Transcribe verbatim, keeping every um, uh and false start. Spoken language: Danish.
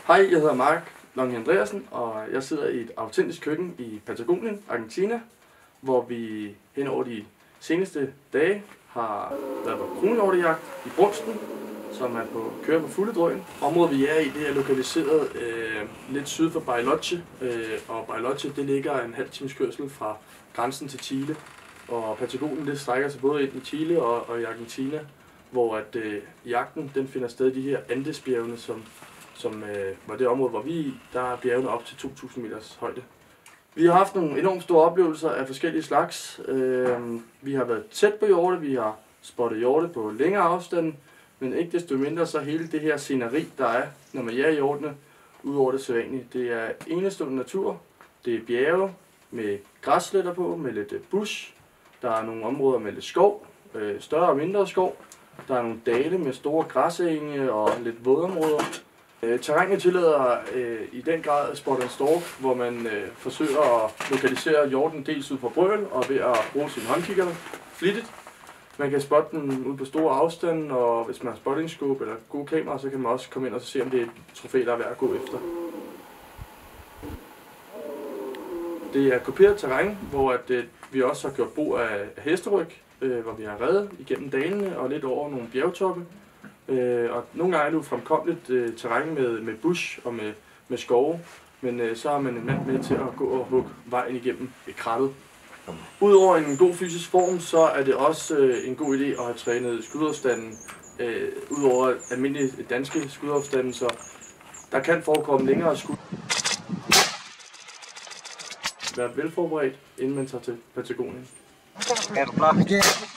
Hej, jeg hedder Mark Longe Andreasen, og jeg sidder i et autentisk køkken i Patagonien, Argentina, hvor vi hen over de seneste dage har været på kronhjortejagt i Brunsten, som er på kører på fulde drøn. Området vi er i, det er lokaliseret øh, lidt syd for Bariloche, øh, og Bariloche det ligger en halv times kørsel fra grænsen til Chile. Og Patagonien det strækker sig både ind i Chile og, og i Argentina, hvor at, øh, jagten den finder sted i de her Andesbjergene, som, som øh, var det område, hvor vi er i. Der er bjergene op til to tusind meters højde. Vi har haft nogle enormt store oplevelser af forskellige slags. Øh, vi har været tæt på hjorte, vi har spottet hjorte på længere afstand, men ikke desto mindre så hele det her sceneri, der er, når man jager hjortene, udover det sædvanlige. Det er enestående natur, det er bjerge med græssletter på, med lidt bush. Der er nogle områder med lidt skov, øh, større og mindre skov. Der er nogle dale med store græsenge og lidt vådområder. Øh, terrænet tillader øh, i den grad spot and stalk, hvor man øh, forsøger at lokalisere hjorten dels ud fra brøl og ved at bruge sin håndkigger flittigt. Man kan spotte den ud på store afstande, og hvis man har spottingscope eller gode kameraer, så kan man også komme ind og se, om det er et trofæ, der er værd at gå efter. Det er kuperet terræn, hvor at, øh, vi også har gjort brug af, af hesteryg, øh, hvor vi har reddet igennem dalene og lidt over nogle bjergtoppe. Øh, og nogle gange er det fremkommeligt øh, terræn med, med bush og med, med skove, men øh, så har man en mand med til at gå og hugge vejen igennem et krattet. Udover en god fysisk form, så er det også øh, en god idé at have trænet skudafstanden, øh, udover almindelige danske skudafstanden, så der kan forekomme længere skud. Vær velforberedt, inden man tager til Patagonien.